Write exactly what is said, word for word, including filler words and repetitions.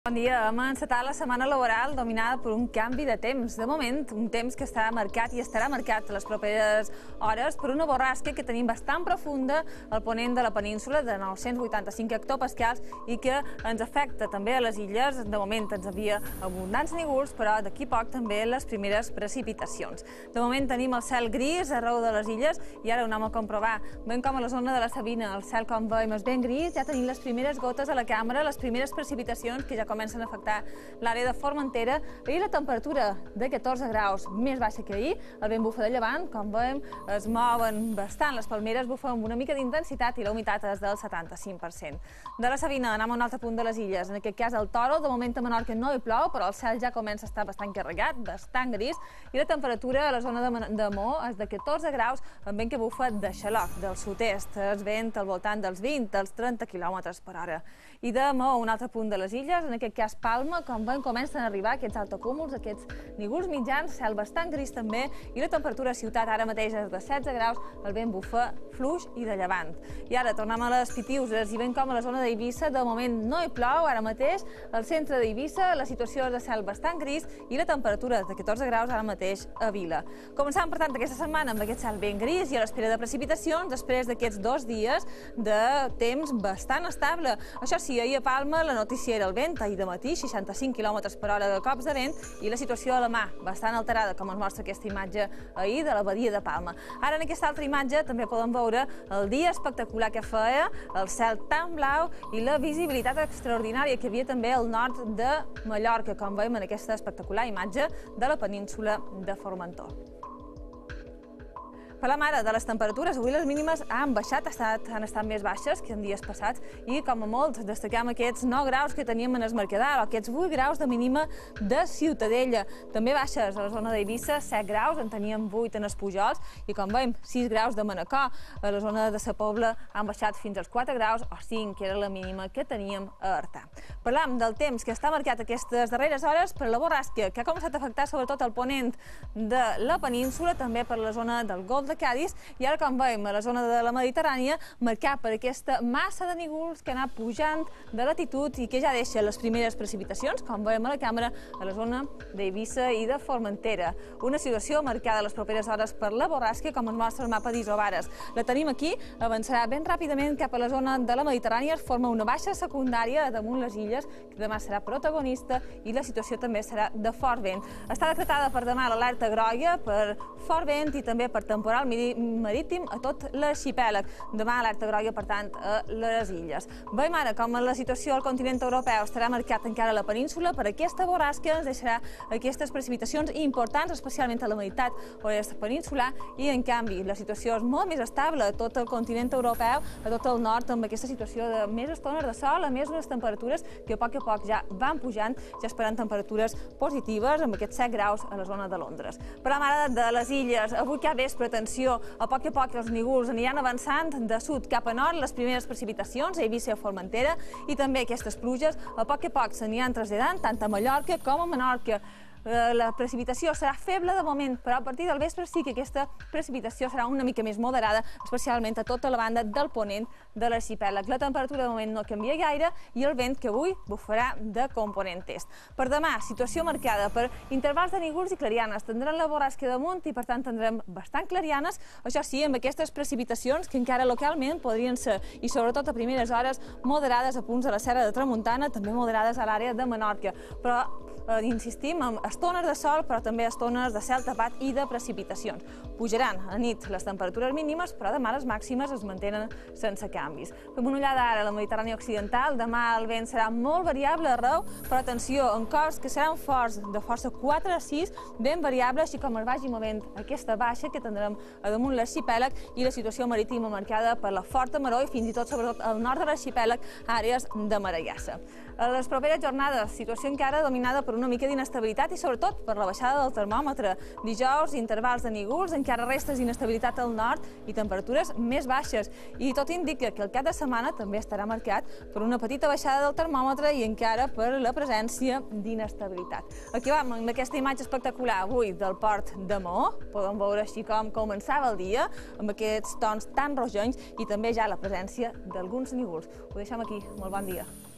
Bon dia. Hem encetat la setmana laboral dominada per un canvi de temps. De moment, un temps que està marcat i estarà marcat les properes hores per una borrasca que tenim bastant profunda al ponent de la península de nou-cents vuitanta-cinc hectopascals i que ens afecta també a les illes. De moment ens envia abundants nígols, però d'aquí poc també les primeres precipitacions. De moment tenim el cel gris arreu de les illes i ara ho anem a comprovar. Veiem com a la zona de la Sabina el cel, com veiem, és ben gris. Ja tenim les primeres gotes a la cambra, les primeres precipitacions que ja comencen a afectar l'àrea de Formentera. Ahir la temperatura de catorze graus més baixa que ahir. El vent bufa de llevant, com veiem, es mouen bastant. Les palmeres bufen amb una mica d'intensitat i la humitat és del setanta-cinc per cent. De la Sabina anem a un altre punt de les illes, en aquest cas el Toro. De moment a Menorca no hi plou, però el cel ja comença a estar bastant carregat, bastant gris, i la temperatura a la zona de Maó és de catorze graus, amb vent que bufa de xaloc, del sud-est. És vent al voltant dels vint, dels trenta quilòmetres per hora. I de Maó, un altre punt de les illes, en aquest cas Palma, com veiem, comencen a arribar aquests altocúmuls, aquests nígols mitjans, cel bastant gris també, i la temperatura a ciutat ara mateix és de setze graus, el vent bufa fluix i de llevant. I ara tornem a les Pitiuses i veiem com a la zona d'Eivissa de moment no hi plou, ara mateix al centre d'Eivissa la situació és de cel bastant gris i la temperatura de catorze graus ara mateix a Vila. Començàvem, per tant, aquesta setmana amb aquest cel ben gris i a l'espera de precipitacions després d'aquests dos dies de temps bastant estable. Això sí, ahir a Palma la notícia era el vent, ahir de matí, seixanta-cinc quilòmetres per hora de cops de vent, i la situació a la mà bastant alterada, com ens mostra aquesta imatge ahir de la badia de Palma. Ara, en aquesta altra imatge, també podem veure el dia espectacular que feia, el cel tan blau i la visibilitat extraordinària que hi havia també al nord de Mallorca, com veiem en aquesta espectacular imatge de la península de Formentor. Parlem ara de les temperatures. Avui les mínimes han baixat, han estat més baixes que en dies passats i, com a molt, destaquem aquests nou graus que teníem en es Mercadal, o aquests vuit graus de mínima de Ciutadella. També baixes a la zona d'Eivissa, set graus, en teníem vuit en es Pujols, i, com veiem, sis graus de Manacor. A la zona de sa Pobla han baixat fins als quatre graus, o cinc, que era la mínima que teníem a Artà. Parlam del temps que està marcat aquestes darreres hores per la borrasca, que ha començat a afectar sobretot el ponent de la península, també per la zona del Golf de Cadis, i ara, com veiem, a la zona de la Mediterrània, marcat per aquesta massa de nígols que ha anat pujant de latitud i que ja deixa les primeres precipitacions, com veiem a la càmera, a la zona d'Eivissa i de Formentera. Una situació marcada les properes hores per la borrasca, com ens mostra el mapa d'Isobares. La tenim aquí, avançarà ben ràpidament cap a la zona de la Mediterrània, es forma una baixa secundària damunt les illes, que demà serà protagonista, i la situació també serà de fort vent. Està decretada per demà l'alerta groga per fort vent i també per temporal marítim a tot l'arxipèlag. Demà alerta groga, per tant, a les illes. Veiem ara com la situació al continent europeu estarà marcat encara a la península per aquesta borrasca, ens deixarà aquestes precipitacions importants, especialment a la meitat oest peninsular, i en canvi la situació és molt més estable a tot el continent europeu, a tot el nord, amb aquesta situació de més estones de sol, a més unes temperatures que a poc a poc ja van pujant, ja esperant temperatures positives, amb aquests set graus a la zona de Londres. Parlem ara de les illes. Avui cap vespre, atenció, a poc a poc els nígols aniran avançant de sud cap a nord, les primeres precipitacions a Eivissa i a Formentera, i també aquestes pluges a poc a poc s'aniran traslladant tant a Mallorca com a Menorca. La precipitació serà feble de moment, però a partir del vespre sí que aquesta precipitació serà una mica més moderada, especialment a tota la banda del ponent de l'arxipèlag. La temperatura de moment no canvia gaire i el vent que avui bufarà de component est. Per demà, situació marcada per intervals de nígols i clarianes. Tindrem la borrasca damunt i, per tant, tindrem bastant clarianes, això sí, amb aquestes precipitacions que encara localment podrien ser, i sobretot a primeres hores, moderades a punts de la Serra de Tramuntana, també moderades a l'àrea de Menorca. Però eh, insistim, amb estones de sol, però també estones de cel tapat i de precipitacions. Pujaran a nit les temperatures mínimes, però demà les màximes es mantenen sense canvis. Fem una ullada ara a la Mediterrània occidental. Demà el vent serà molt variable arreu, però atenció, en cors que seran forts, de força quatre a sis, ben variable, així com es vagi movent aquesta baixa que tindrem a damunt l'arxipèlag i la situació marítima marcada per la forta maró i fins i tot, sobretot, al nord de l'arxipèlag, àrees de maragassa. A les properes jornades, situació encara dominada per una mica d'inestabilitat i sobretot per la baixada del termòmetre. Dijous, intervals de nígols, encara restes d'inestabilitat al nord i temperatures més baixes. I tot indica que el cap de setmana també estarà marcat per una petita baixada del termòmetre i encara per la presència d'inestabilitat. Aquí vam, amb aquesta imatge espectacular avui del port de Maó. Podem veure així com començava el dia, amb aquests tons tan rogencs i també ja la presència d'alguns nígols. Ho deixem aquí. Molt bon dia.